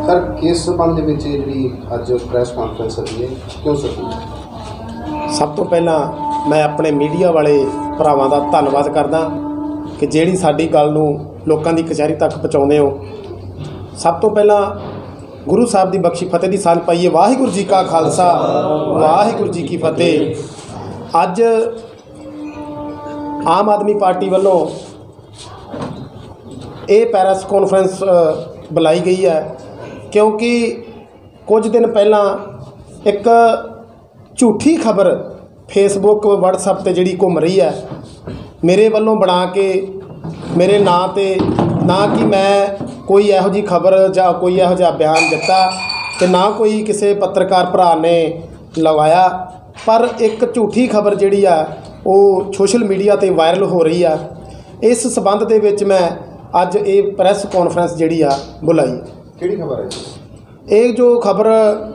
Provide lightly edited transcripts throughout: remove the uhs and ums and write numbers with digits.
Sir किस संबंध में जी अज प्रैस कॉन्फ्रेंस होती है क्यों सर? सब तो पहला मैं अपने मीडिया वाले भरावां दा धन्नवाद करदा कि जिहड़ी साडी गल नूं लोकां दी कचहरी तक पहुँचाउंदे हो। सब तो पहला गुरु साहब की बख्शी फतेह की सांझ पाईए। वाहिगुरू जी का खालसा वाहिगुरू जी की फतेह। अज आम आदमी पार्टी वालों ये प्रेस कॉन्फ्रेंस बुलाई गई है क्योंकि कुछ दिन पहला एक झूठी खबर फेसबुक व्हाट्सएप ते जिहड़ी घूम रही है मेरे वालों बना के मेरे नां ते, ना कि मैं कोई इहो जी खबर या कोई इहो जिहा बयान दिता ते ना कोई किसी पत्रकार भरा ने लगाया, पर एक झूठी खबर जिहड़ी आ वो सोशल मीडिया ते वायरल हो रही है। इस संबंध दे विच मैं अज ये प्रैस कॉन्फ्रेंस जिहड़ी आ बुलाई। किहड़ी खबर है? ये जो खबर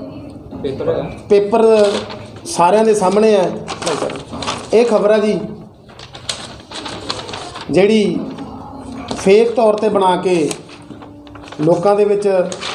पेपर सारिਆਂ ਦੇ सामने है, ये खबर है जी जिहड़ी फेक तौर ते बना के लोकां दे विच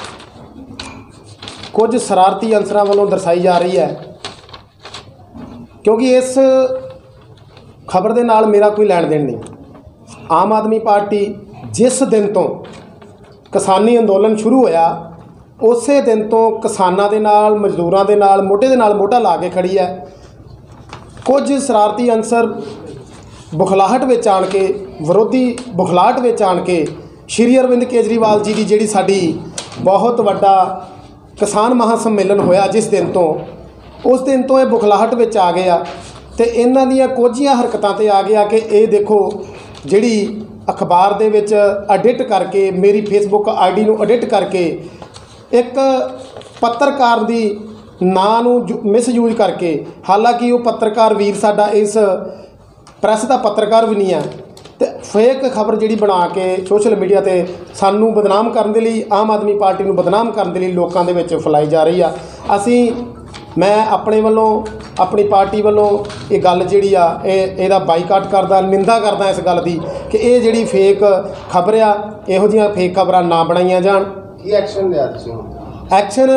कुछ शरारती अंसरां वालों दर्शाई जा रही है। क्योंकि इस खबर दे नाल मेरा कोई लैण देण नहीं। आम आदमी पार्टी जिस दिन तो किसानी अंदोलन शुरू होया उस दिन तो किसानां दे नाल मजदूरां दे नाल मोढे दे नाल मोढा ला के खड़ी है। कुछ शरारती अंसर बुखलाहट विच आण के विरोधी बुखलाहट विच आण के श्री अरविंद केजरीवाल जी की जिहड़ी साडी बहुत वड्डा किसान महासम्मेलन होया जिस दिन तो उस दिन तो ये बुखलाहट विच आ गया ते इन्हां दीयां कोझियां हरकतां ते आ गया कि ये देखो जिहड़ी अखबार दे विच एडिट करके मेरी फेसबुक आईडी नूं एडिट करके एक पत्रकार दी नां नूं मिसयूज करके, हालांकि वो पत्रकार वीर साडा इस प्रैस का पत्रकार भी नहीं है, तो फेक खबर जिहड़ी बना के सोशल मीडिया ते सानू बदनाम करने के लिए आम आदमी पार्टी नूं बदनाम करने के लिए लोगों के विच फैलाई जा रही है। मैं अपने वालों अपनी पार्टी वालों ये गल जिहड़ी आ इहदा बाईकाट करदा, निंदा करदा इस गल की कि ये जिहड़ी फेक खबर आ इहो जिहियां फेक खबरां ना बनाईयां जाण। की एक्शन लिया तुसीं? एक्शन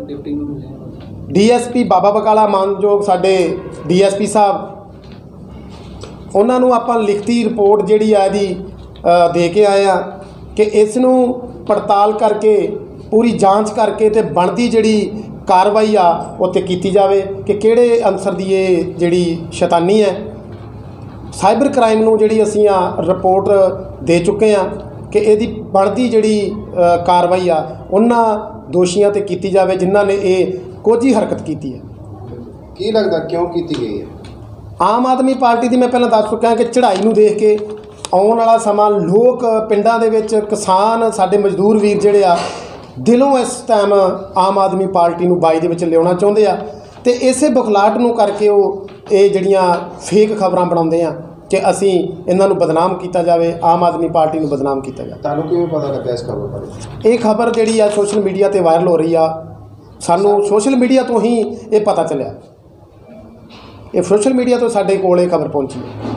DSP बाबा बकाला मानयोग साडे DSP साहब उन्होंने आपां लिखती रिपोर्ट जिहड़ी है दी दे के आए हैं कि इसनूं पड़ताल करके पूरी जांच करके ते बनती जिहड़ी कार्रवाई आ उत्ते कीती जावे कि किहड़े अंसर दी ये जिहड़ी शैतानी है। साइबर क्राइम नूं जिहड़ी असीं रिपोर्ट दे चुके हैं कि इहदी बनती जिहड़ी कार्रवाई आ उन्हां दोषियां ते कीती जावे जिन्हां ने ये कोझी हरकत कीती है। की लगदा क्यों कीती गई है? आम आदमी पार्टी की मैं पहले दस चुका कि चढ़ाई नूं देख के आउण वाला समा लोग पिंडां दे विच किसान साडे मजदूर वीर जिहड़े आ दिलों इस टाइम आम आदमी पार्टी नूं बाई दे विच लियाउणा चाहुंदे आ ते इसे बुखलाहट नूं करके वो ये जिहड़ियां फेक खबरां बनाउंदे आ कि असीं इन्हां नूं बदनाम कीता जावे, आम आदमी पार्टी नूं बदनाम कीता जावे। तुहानूं किवें पता लग्या इस खबर बारे? ये खबर जिहड़ी आ सोशल मीडिया ते वायरल हो रही आ, सानूं सोशल मीडिया तो ही ये पता चलिया। ये सोशल मीडिया तो साडे कोल ये खबर पहुंची है।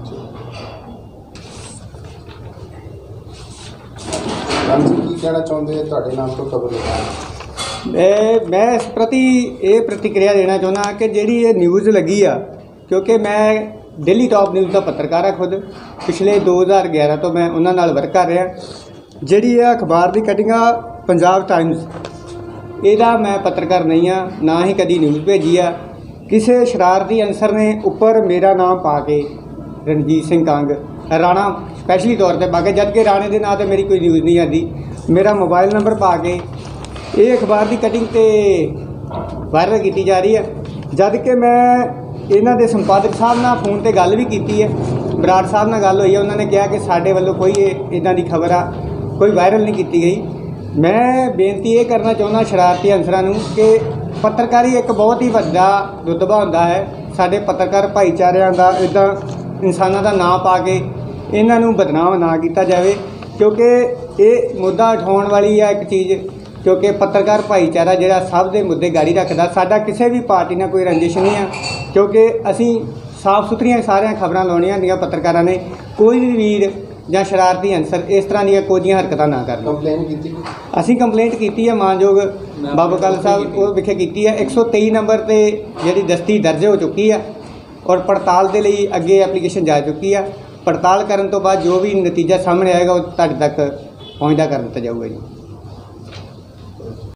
की कहना चाहते हैं तुहाडे नाम तो खबर? मैं इस प्रति ये प्रतिक्रिया देना चाहुंदा कि जिहड़ी ये न्यूज़ लगी आ, क्योंकि मैं डेली टॉप न्यूज़ का पत्रकार है खुद, पिछले 2011 तो मैं उन्हां नाल वर्क कर रहा। जिहड़ी ये अखबार की कटिंग आ पंजाब टाइम्स, ਇਹਦਾ मैं पत्रकार नहीं हाँ, ना ही कभी न्यूज़ भेजी आ। किसी शरारती अंसर ने उपर मेरा नाम पा के रणजीत सिंह कंग राणा स्पैशली तौर पर पा के, जबकि राणे के नाम से मेरी कोई न्यूज़ नहीं आती, मेरा मोबाइल नंबर पा के ये अखबार की कटिंग तो वायरल की जा रही है। जबकि मैं इन्हों के संपादक साहब नाल फोन पर गल भी की है, बराड़ साहब नाल गल हुई है, उन्होंने कहा कि साडे वालों कोई इदां दी खबर आ कोई वायरल नहीं की गई। मैं बेनती ये करना चाहुंदा शरारती अंसरां नूं कि पत्रकारी एक बहुत ही वड्डा रुतबा हुंदा है। साडे पत्रकार भाईचारिਆਂ ਦਾ इदां इंसानां दा नाम पा के इन्हां नूं बदनाम ना किया जाए, क्योंकि ये मुद्दा उठाउण वाली है एक चीज़, क्योंकि पत्रकार भाईचारा जिहड़ा सब दे मुद्दे गाड़ी रखदा। साडा किसी भी पार्टी नाल कोई रंजिश नहीं है, क्योंकि असीं साफ सुथरियां सारियां खबरां लाउणियां हुंदियां पत्रकारां ने। कोई भी वीर ਜਾਂ ਸ਼ਰਾਰਤੀ ਅਨਸਰ ਇਸ ਤਰ੍ਹਾਂ ਦੀਆਂ ਕੋਝੀਆਂ ਹਰਕਤਾਂ ਨਾ ਕਰਨ। ਕੰਪਲੇਨ ਕੀਤੀ? ਅਸੀਂ ਕੰਪਲੇਂਟ ਕੀਤੀ ਹੈ ਮਾਨਯੋਗ ਬਾਬਾ ਕਾਲਾ ਸਾਹਿਬ ਉਹ ਵਿਖੇ ਕੀਤੀ ਹੈ। 123 ਨੰਬਰ ਤੇ ਜਿਹੜੀ ਦਸਤੀ ਦਰਜ ਹੋ ਚੁੱਕੀ ਆ ਔਰ ਪੜਤਾਲ ਦੇ ਲਈ ਅੱਗੇ ਐਪਲੀਕੇਸ਼ਨ ਜਾ ਚੁੱਕੀ ਆ। ਪੜਤਾਲ ਕਰਨ ਤੋਂ ਬਾਅਦ ਜੋ ਵੀ ਨਤੀਜਾ ਸਾਹਮਣੇ ਆਏਗਾ ਉਹ ਤੁਹਾਡੇ ਤੱਕ ਪਹੁੰਚਦਾ ਕਰ ਦਿੱਤਾ ਜਾਊਗਾ ਜੀ।